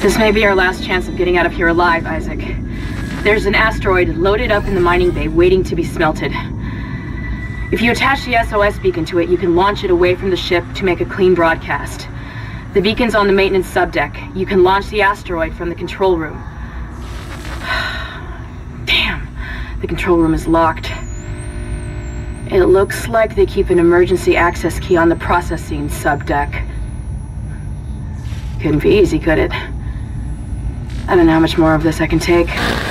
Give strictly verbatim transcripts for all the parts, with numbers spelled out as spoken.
This may be our last chance of getting out of here alive, Isaac. There's an asteroid loaded up in the mining bay waiting to be smelted. If you attach the S O S beacon to it, you can launch it away from the ship to make a clean broadcast. The beacon's on the maintenance subdeck. You can launch the asteroid from the control room. Damn, the control room is locked. It looks like they keep an emergency access key on the processing subdeck. Couldn't be easy, could it? I don't know how much more of this I can take.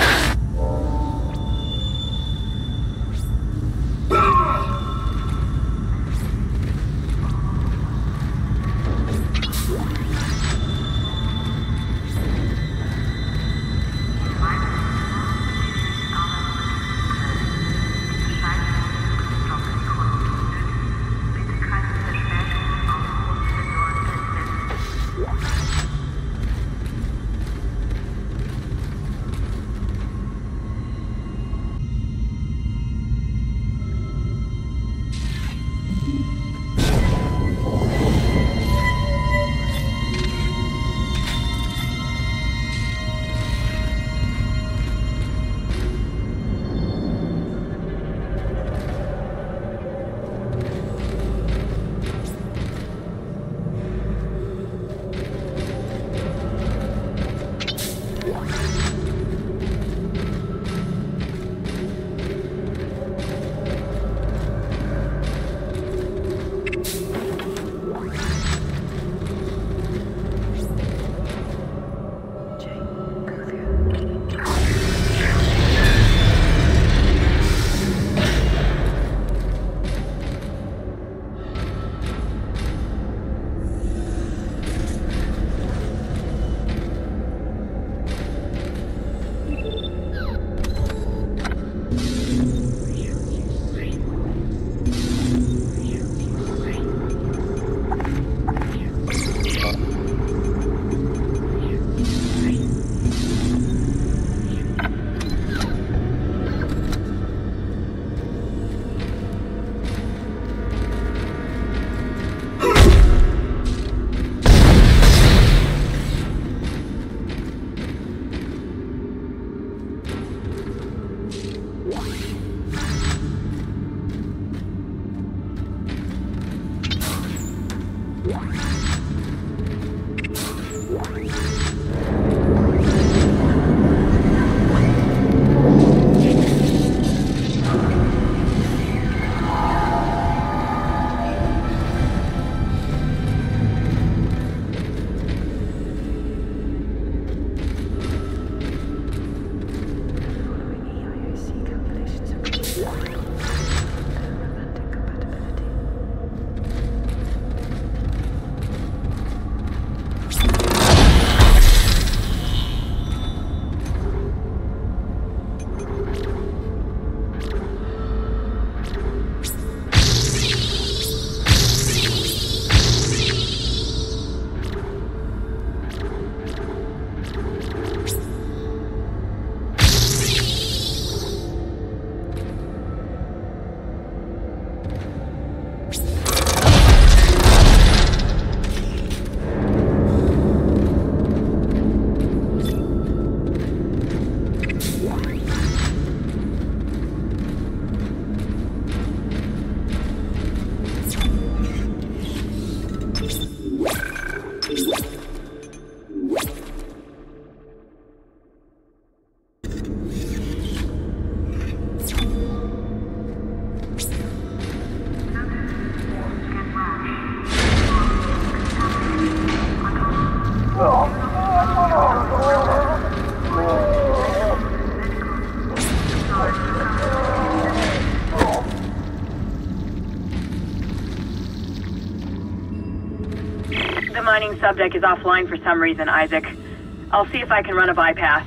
The mining subdeck is offline for some reason, Isaac. I'll see if I can run a bypass.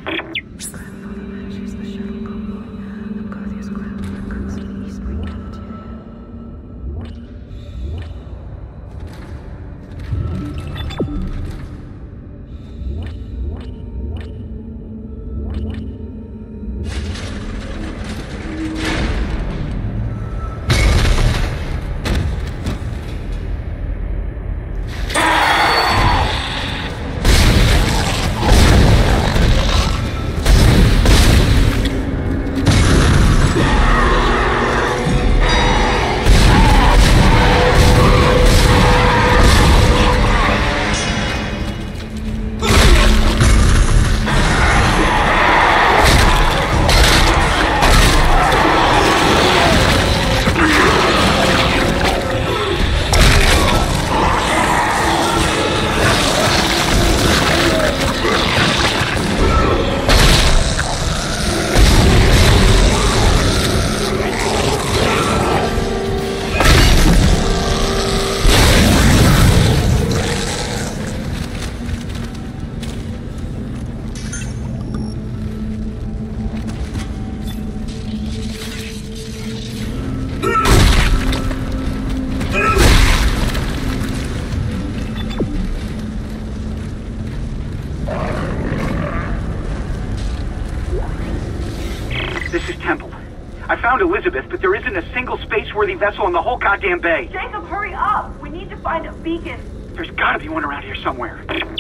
Elizabeth, but there isn't a single space-worthy vessel in the whole goddamn bay. Jacob, hurry up! We need to find a beacon. There's gotta be one around here somewhere.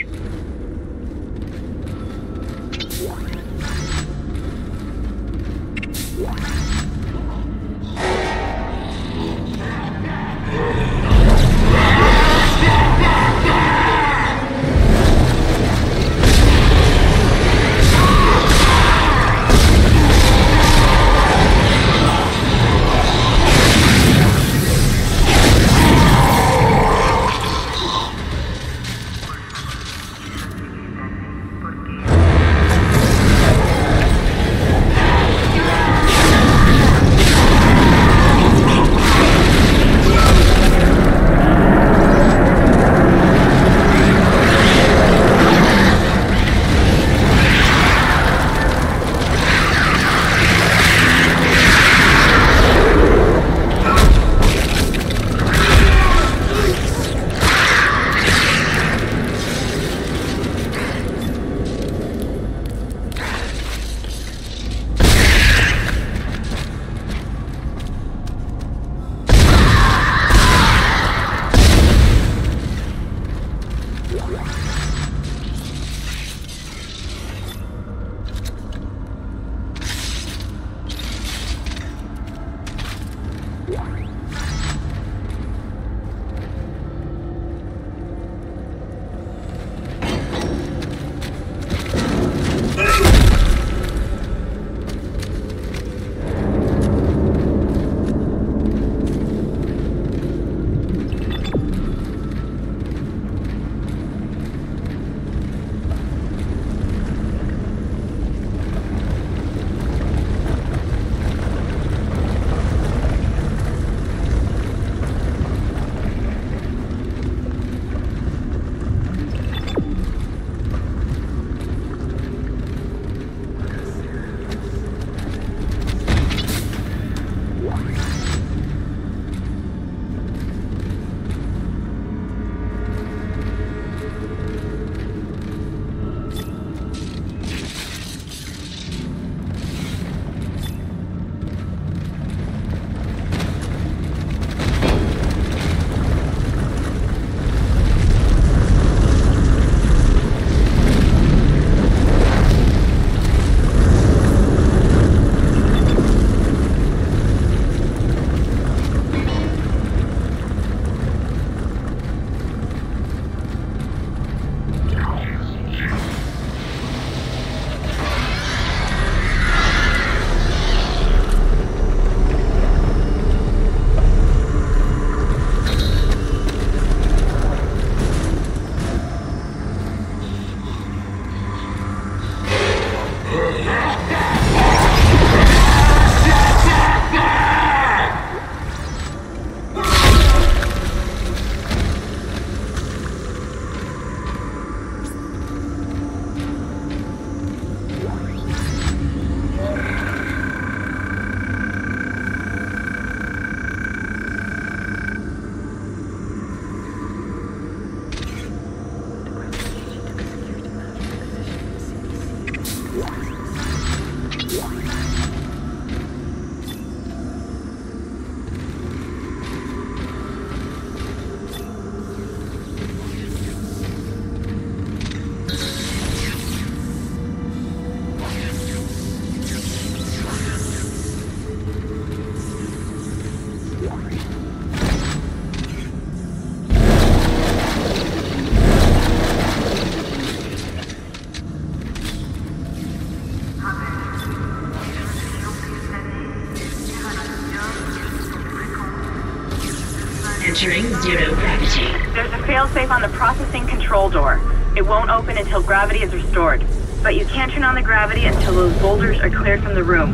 Entering zero gravity. There's a failsafe on the processing control door. It won't open until gravity is restored. But you can't turn on the gravity until those boulders are cleared from the room.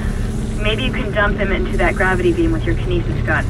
Maybe you can dump them into that gravity beam with your kinesis gun.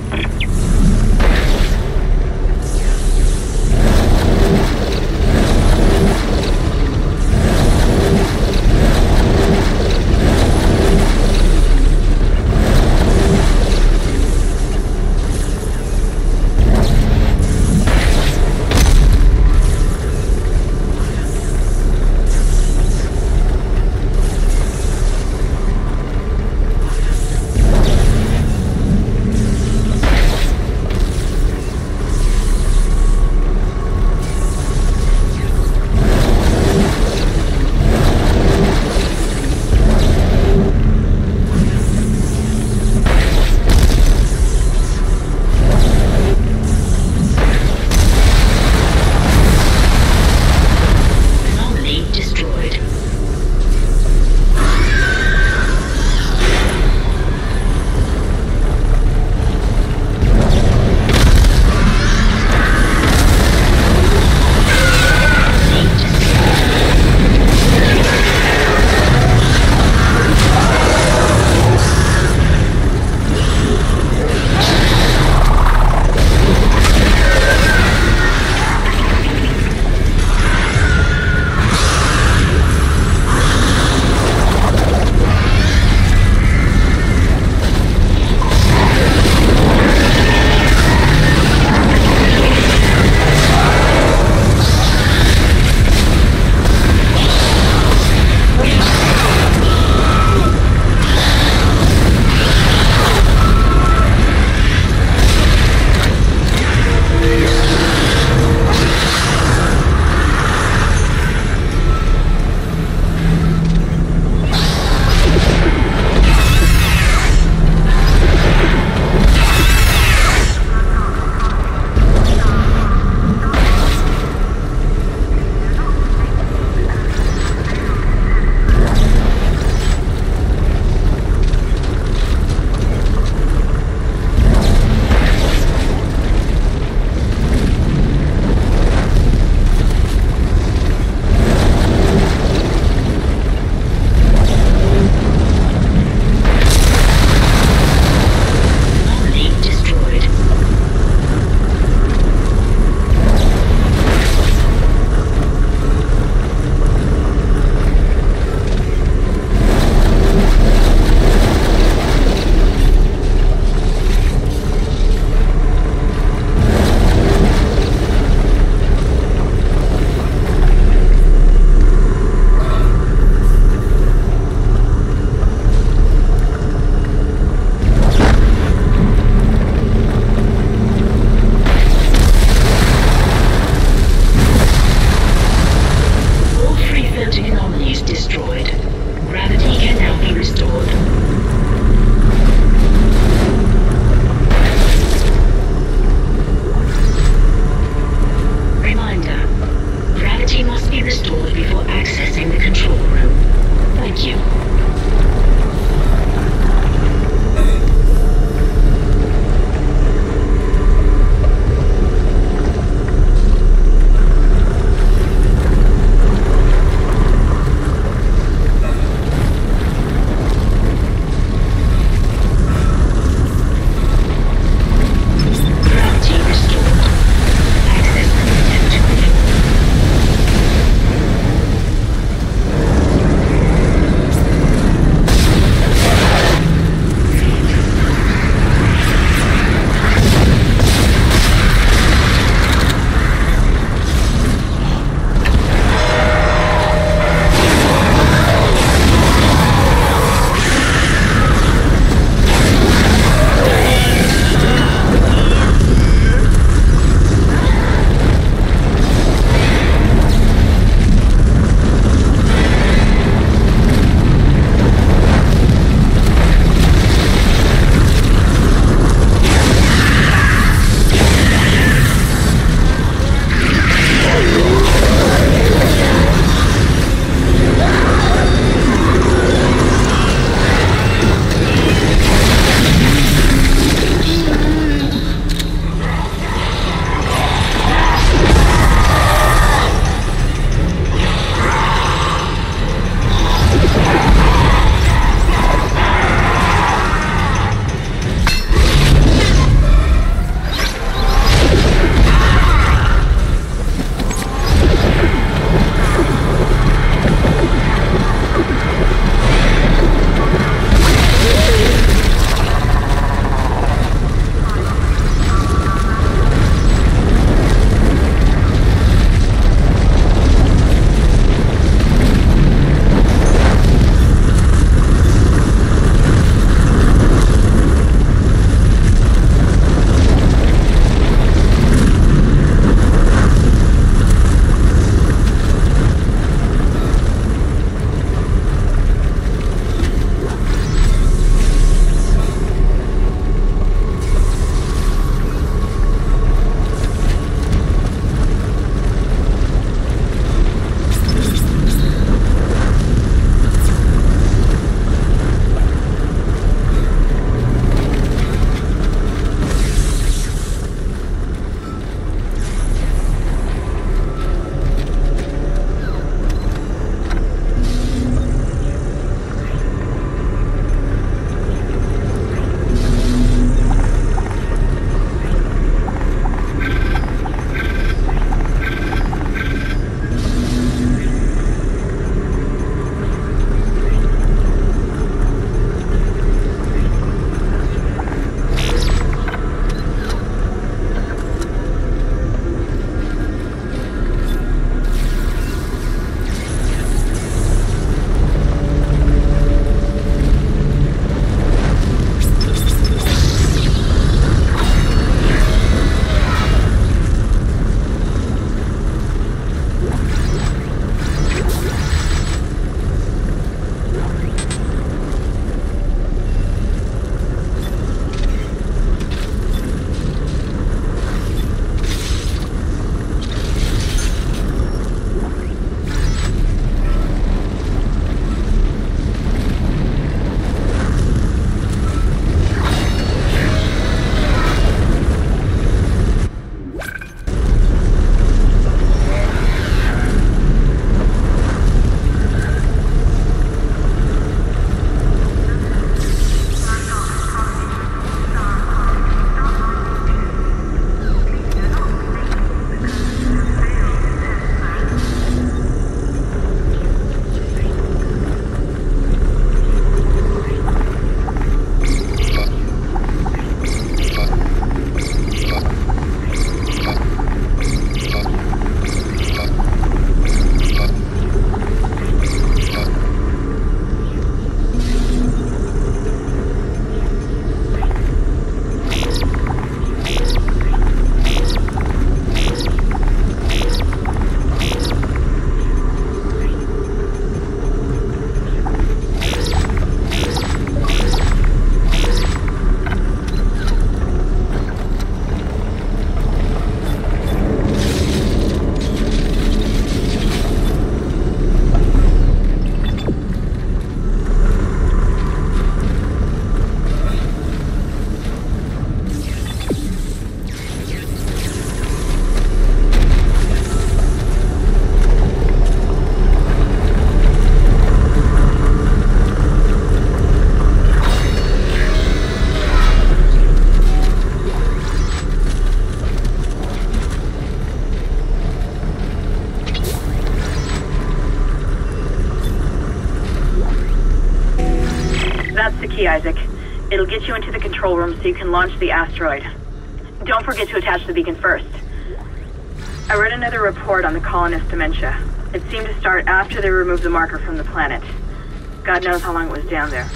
It'll get you into the control room so you can launch the asteroid. Don't forget to attach the beacon first. I read another report on the colonist dementia. It seemed to start after they removed the marker from the planet. God knows how long it was down there.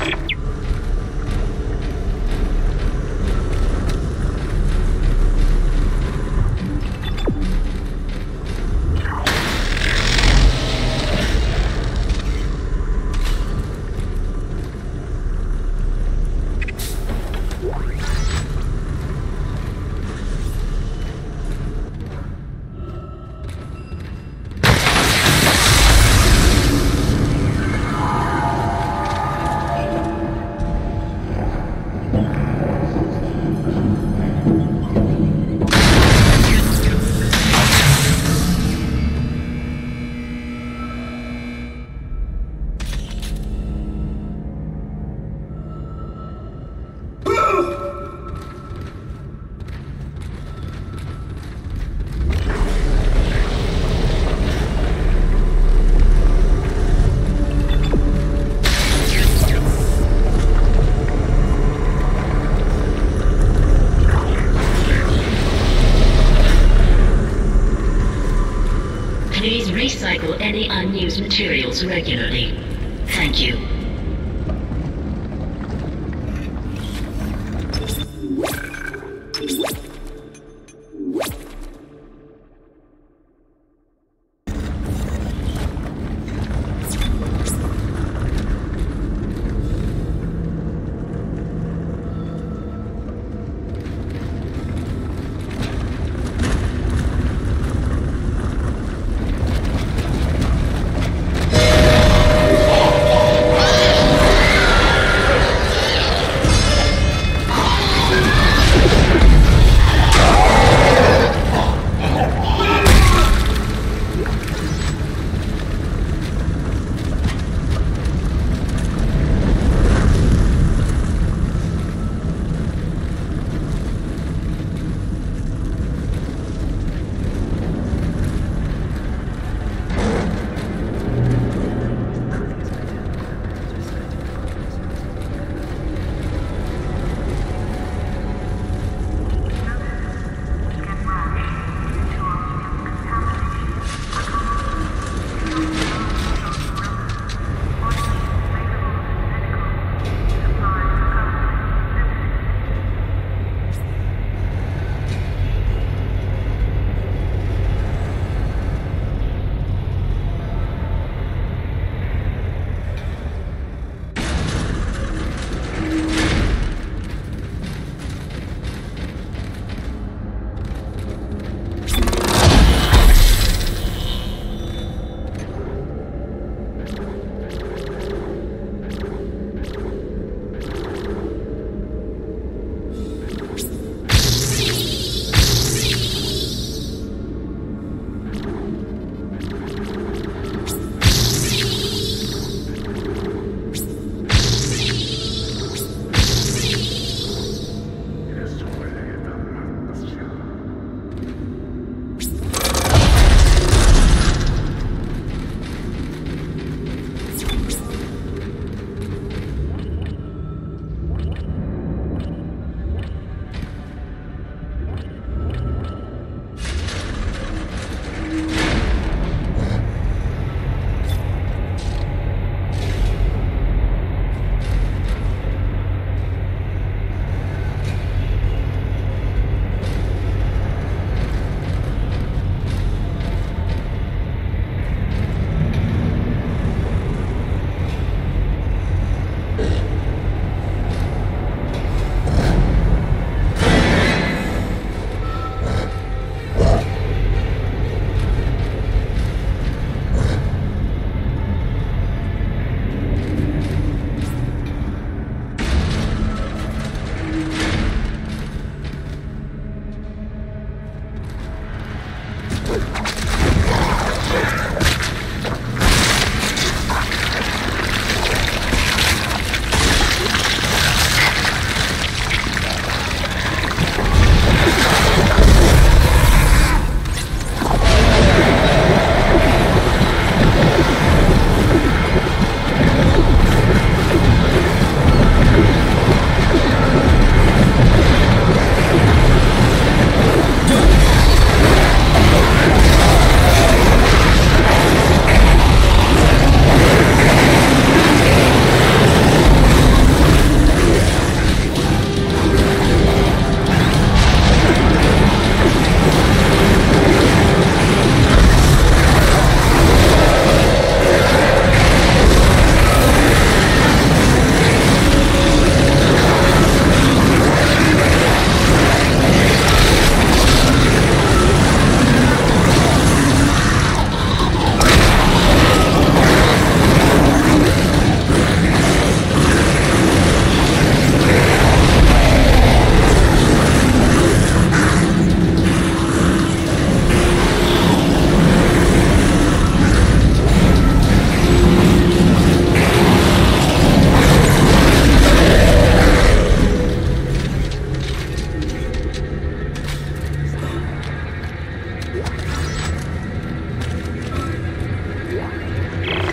Please recycle any unused materials regularly. Thank you.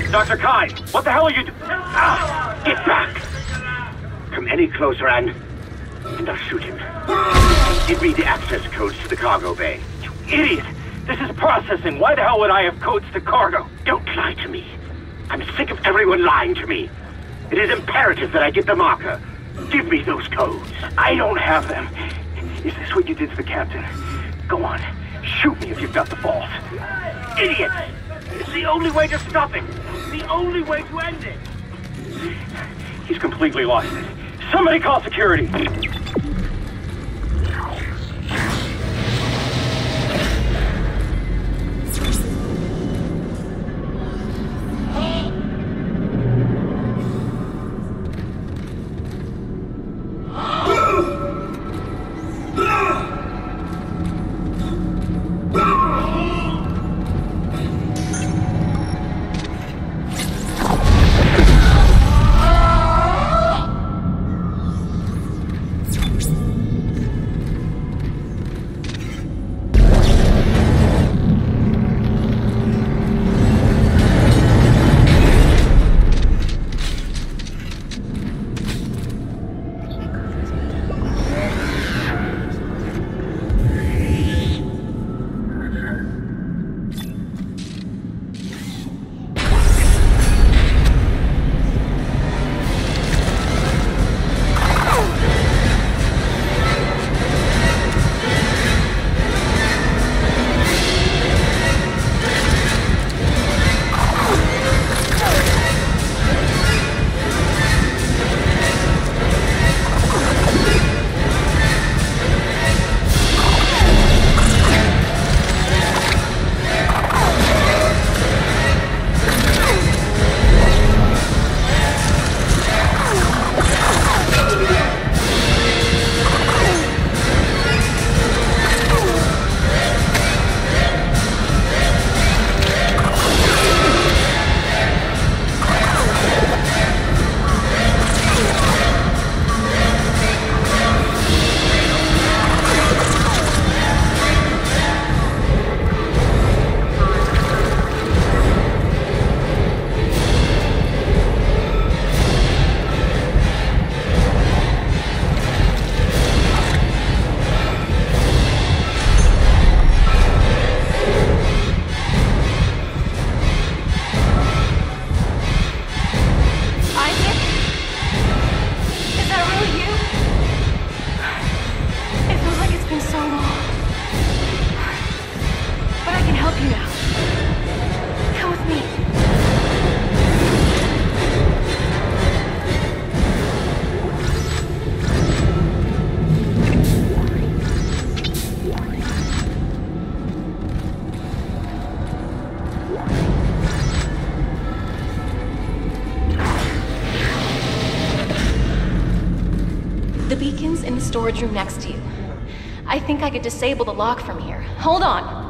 Doctor Kai, what the hell are you doing? Ah, get back! Come any closer and... and I'll shoot him. Give me the access codes to the cargo bay. You idiot! This is processing. Why the hell would I have codes to cargo? Don't lie to me. I'm sick of everyone lying to me. It is imperative that I get the marker. Give me those codes. I don't have them. Is this what you did to the captain? Go on. Shoot me if you've got the balls. Idiots! It's the only way to stop it. The only way to end it. He's completely lost it. Somebody call security. Storage room next to you. I think I could disable the lock from here. Hold on.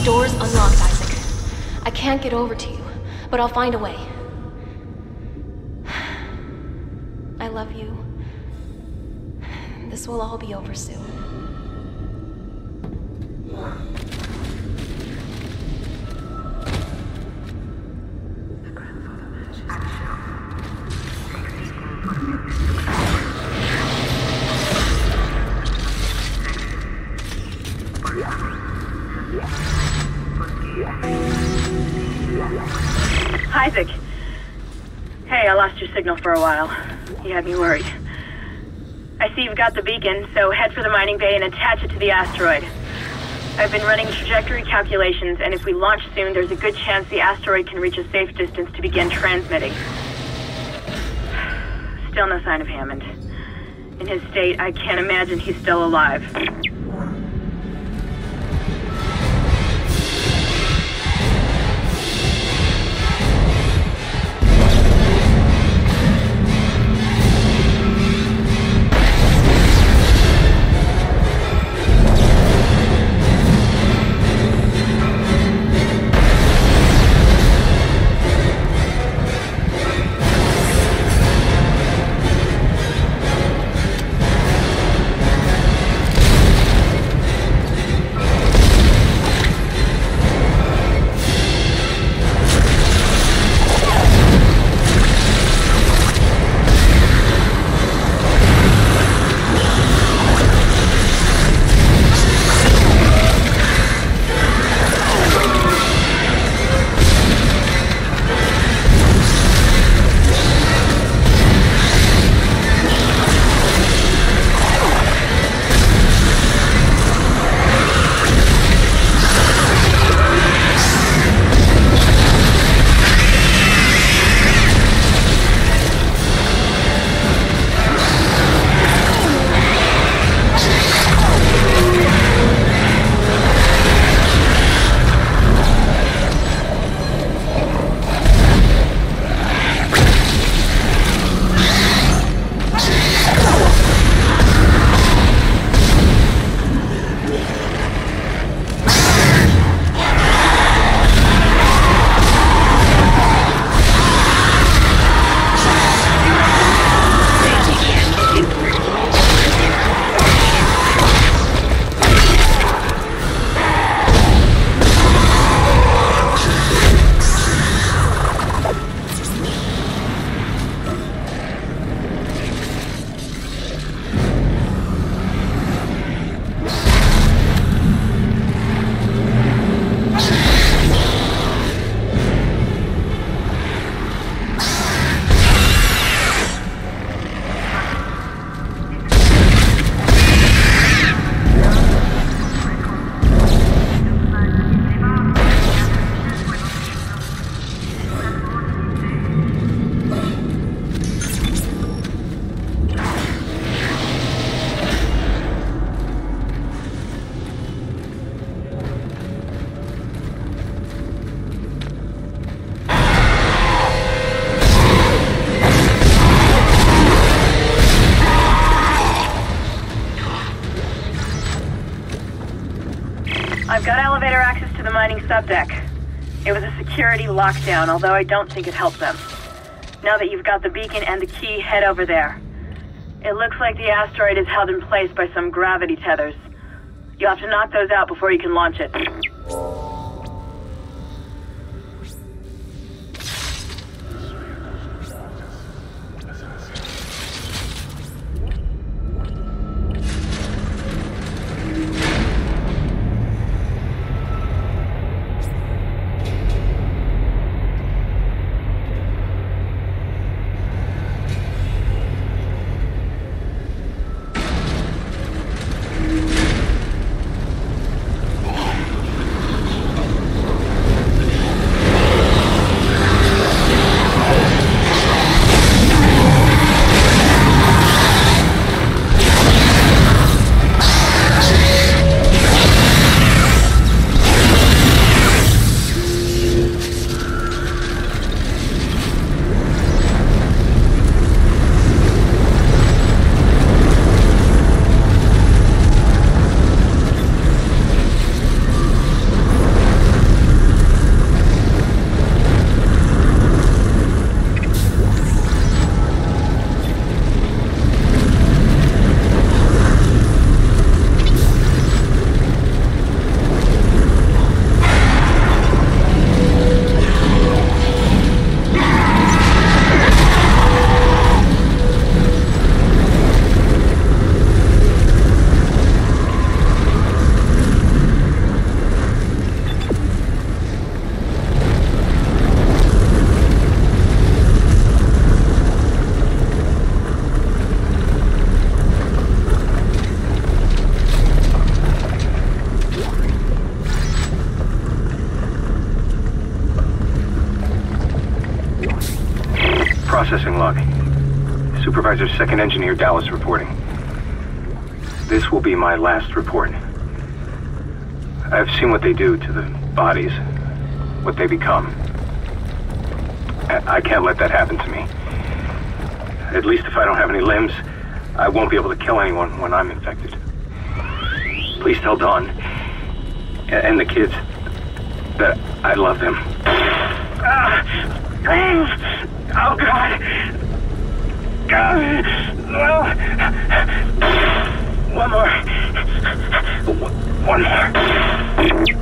door's unlocked, Isaac. I can't get over to you, but I'll find a way. I love you. This will all be over soon. Isaac. Hey, I lost your signal for a while. You had me worried. I see you've got the beacon, so head for the mining bay and attach it to the asteroid. I've been running trajectory calculations, and if we launch soon, there's a good chance the asteroid can reach a safe distance to begin transmitting. Still no sign of Hammond. In his state, I can't imagine he's still alive. I've got elevator access to the mining subdeck. It was a security lockdown, although I don't think it helped them. Now that you've got the beacon and the key, head over there. It looks like the asteroid is held in place by some gravity tethers. You'll have to knock those out before you can launch it. Processing log. Supervisor Second Engineer Dallas reporting. This will be my last report. I've seen what they do to the bodies, what they become. I can't let that happen to me. At least if I don't have any limbs, I won't be able to kill anyone when I'm infected. Please tell Dawn and the kids that I love them. Ah, oh, God. God. Oh. One more. One more.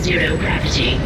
zero gravity.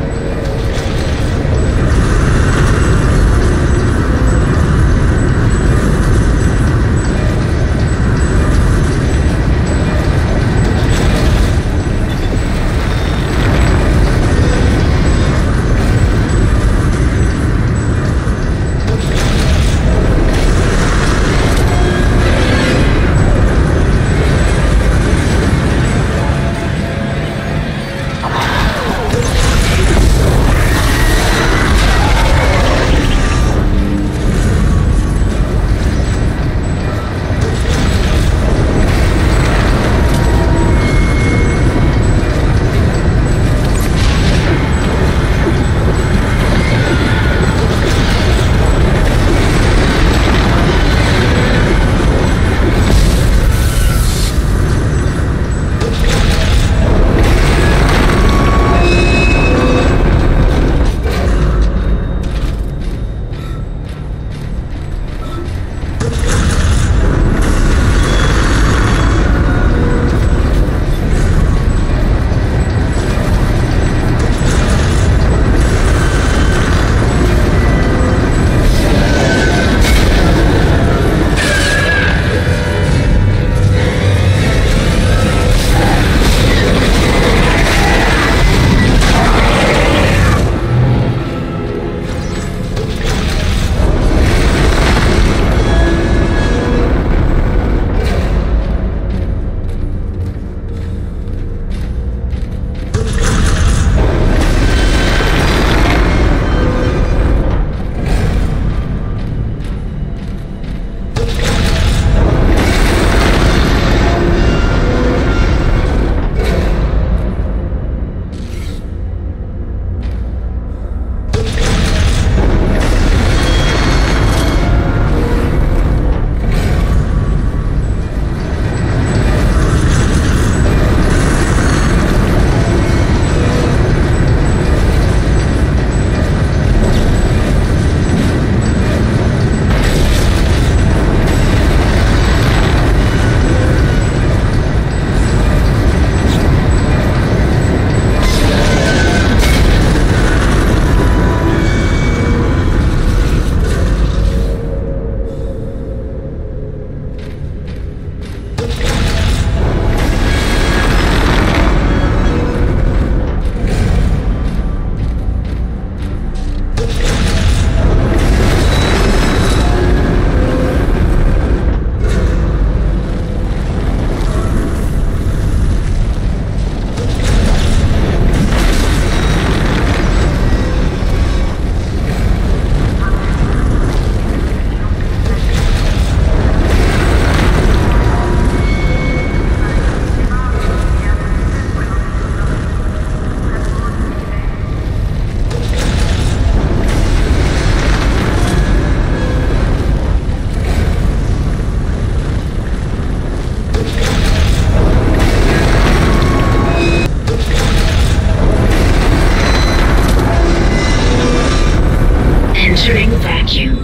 Entering vacuum.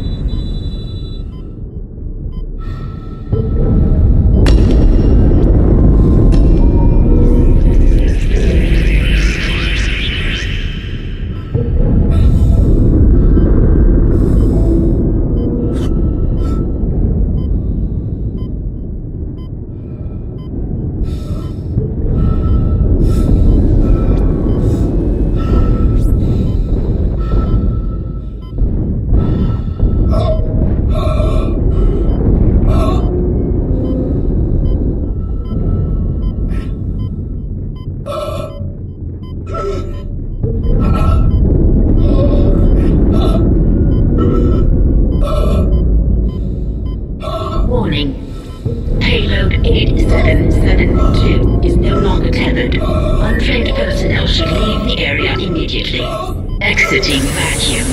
Warning. Payload eight seven seven two is no longer tethered. Untrained personnel should leave the area immediately. Exiting vacuum.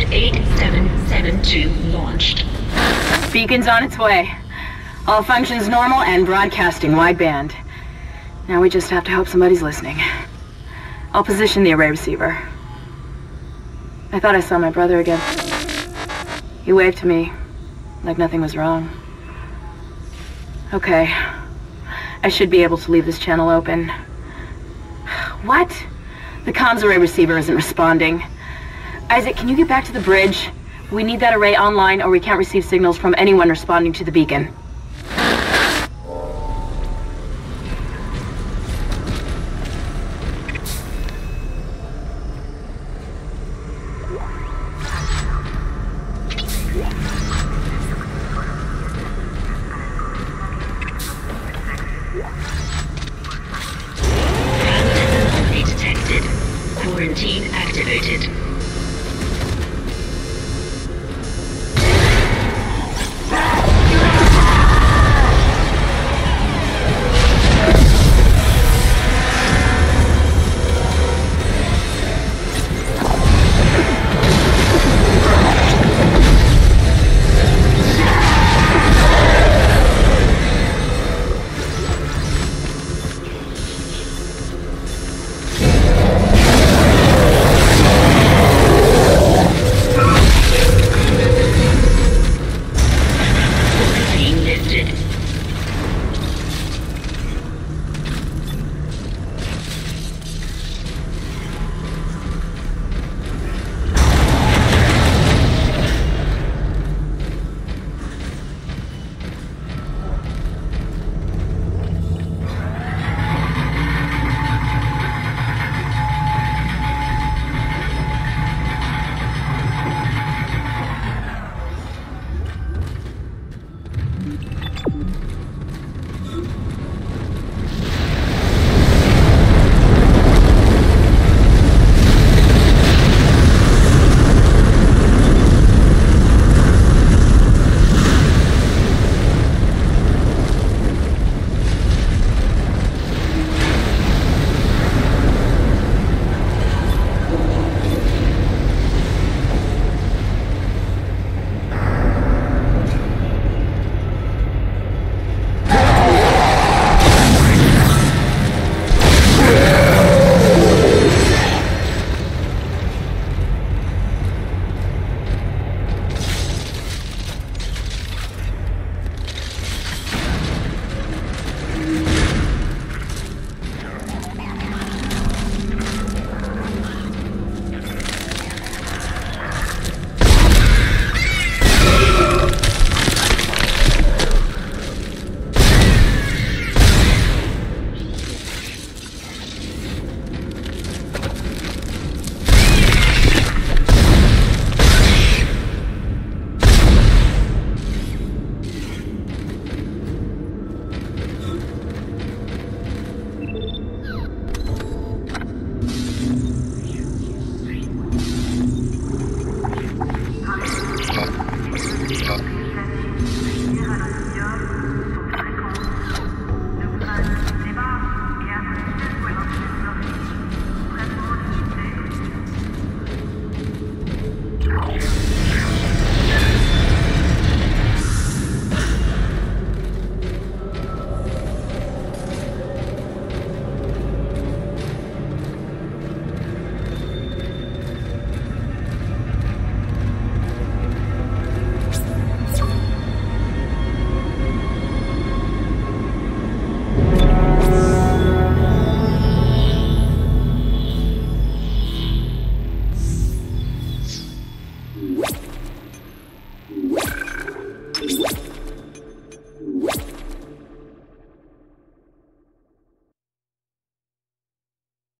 eight seven seven two launched. Beacon's on its way. All functions normal and broadcasting wideband. Now we just have to hope somebody's listening. I'll position the array receiver. I thought I saw my brother again. He waved to me, like nothing was wrong. Okay. I should be able to leave this channel open. What? The comms array receiver isn't responding. Isaac, can you get back to the bridge? We need that array online or we can't receive signals from anyone responding to the beacon. Anomaly detected. Quarantine activated.